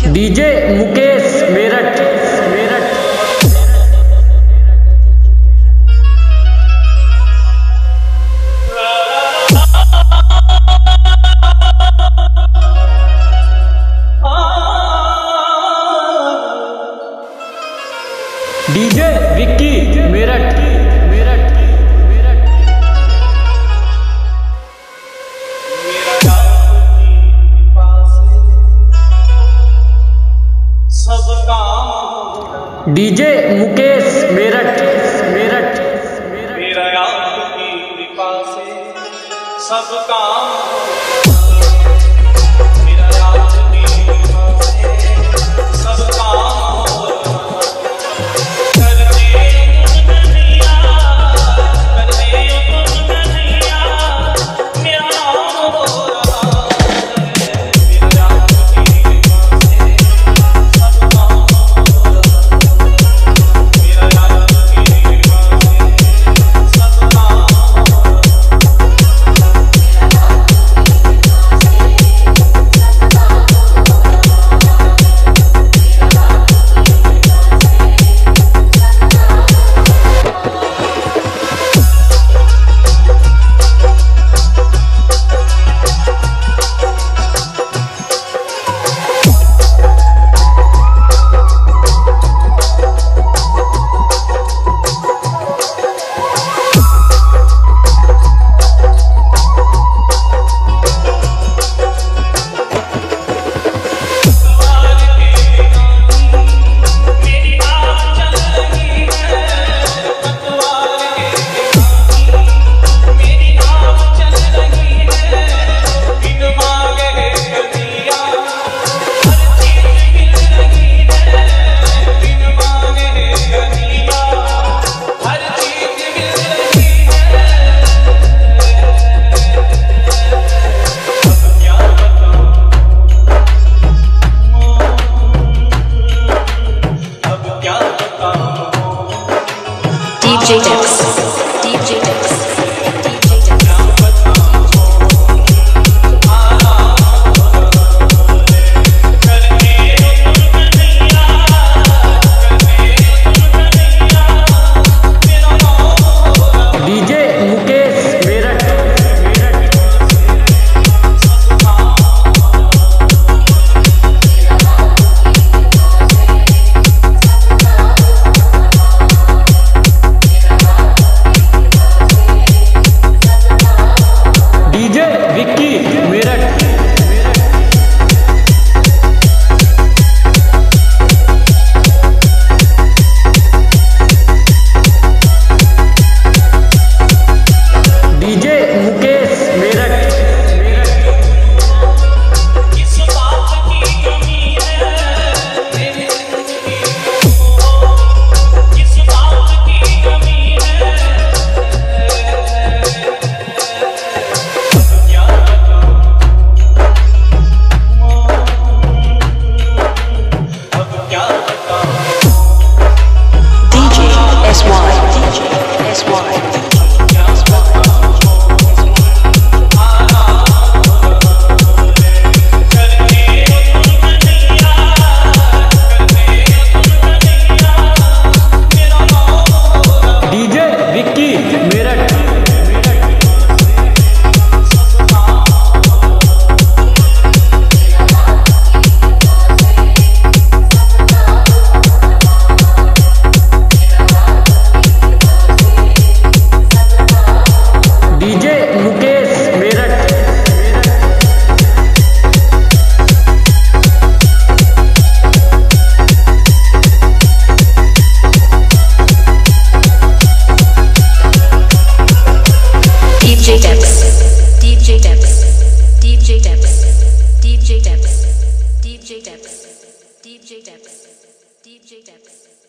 DJ Mukesh Meerut. DJ Vicky Meerut. DJ Mukesh Meerut. मेरा आपकी कृपा से सब काम DJ Dex. DJ Mukesh Meerut. DJ Vicky Meerut. DJ Mukesh Meerut. किस बात की कमी है मेरी जिंदगी किस बात की कमी है क्या बताऊं अब क्या बताऊं DJ SY. DJ Vicky Meerut. DJ Mukesh Meerut. DJ Dex.